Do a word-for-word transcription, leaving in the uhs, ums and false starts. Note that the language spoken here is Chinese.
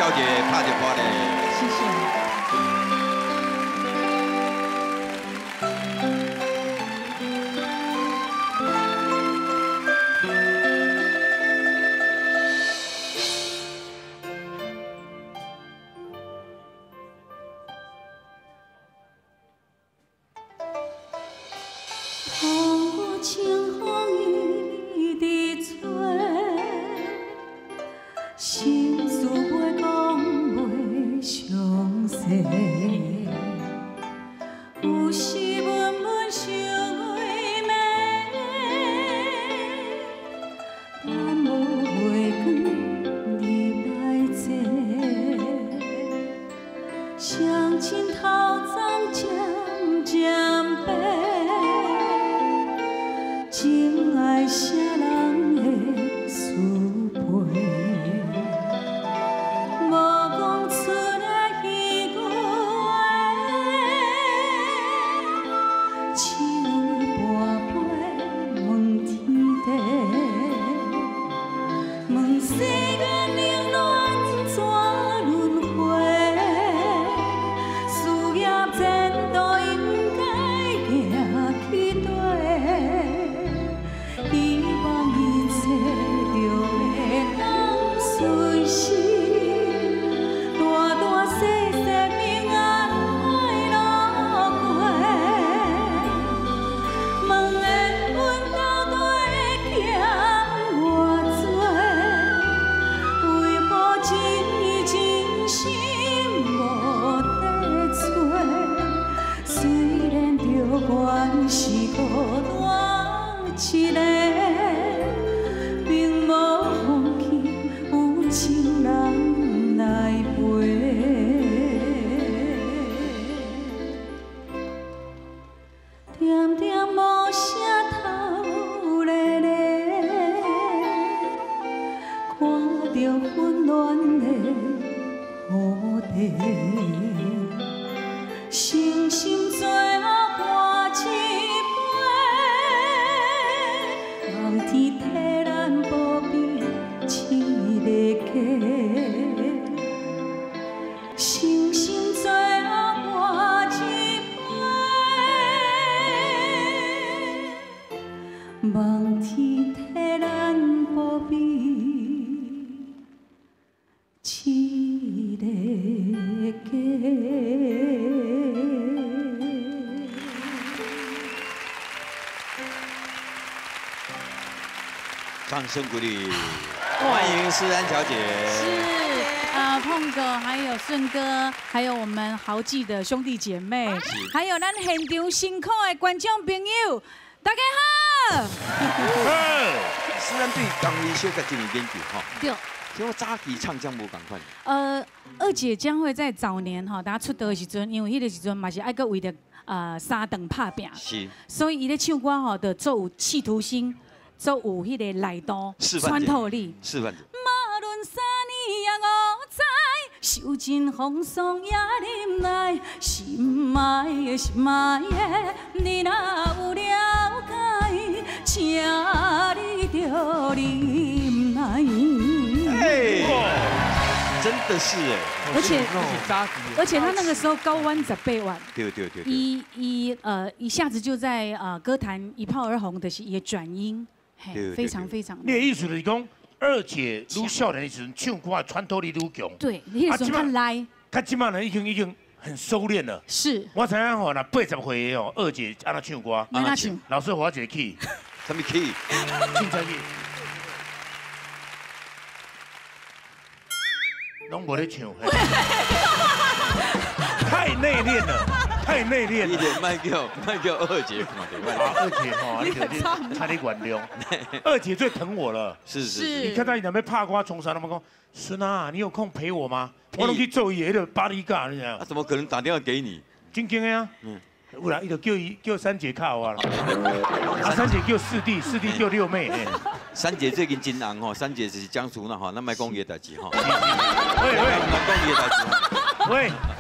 小姐拍着波嘞。 谢谢。 清风一直吹，心事袂讲袂详细，有时闷闷想为眠，但无月光入来坐，相亲头鬃渐渐白。 情爱啥人的思陪，无讲出来彼句话，唱半杯问天地，问世间冷暖怎轮回，事业前途应该行去对。 希望一切就会当随时，大大小小平安快乐过。问缘分到底欠偌多？为何一真心无地找？虽然着原是孤单。 一个，并无放弃有情人来陪。点点无声头咧咧，看着纷乱的土地，伤心最后换一。 望天替咱保庇一个家，伤心最后换一杯，望天替咱保庇一个家。 掌声鼓励，欢迎思安小姐。 是啊，碰哥，还有顺哥，还有我们豪记的兄弟姐妹，还有咱现场辛苦的观众朋友，大家好。 思安对港语小个真有研究哈。 对。 结果早期唱将无共款。 呃，二姐将会在早年哈，大家出道的时阵，因为迄个时阵嘛是爱个为了呃三顿拍拼， 是。所以伊咧唱歌吼，就做有企图心。 做有迄个内度穿透力， 示范者。 马论三年也五载，受尽风霜也忍耐，心爱的心爱的，你若有了解，请你着忍耐。 真的是哎， 而且而且他那个时候高弯十八弯， 对对对， 一一呃一下子就在呃歌坛一炮而红的是也转音。 嘿，非常非常。 你的意思就是讲，二姐愈少年的时候唱歌穿透力愈强。 对，那个时候他来。 他今嘛呢已经已经很收敛了。 是。 我知影吼，那八十岁哦，二姐安那唱歌， 安那唱。 老师我一个 key， 什么 key？ 凊彩去。拢无咧唱。太内敛了。 太内敛了， 一点卖叫卖叫二姐看到啊，二姐吼，你肯定差点原谅。二姐最疼我了， 是是。 你看到你那边拍瓜冲啥，他们讲孙啊，你有空陪我吗？我拢去做伊个巴黎嘎，你知道？ 他怎么可能打电话给你？ 真真的啊，嗯，有啦，伊就叫伊叫三姐靠我啦，啊，三姐叫四弟，四弟叫六妹。 三姐最近真红吼，三姐是江苏那吼，那卖讲伊的代志吼。 喂喂， 卖讲伊的代志。 喂。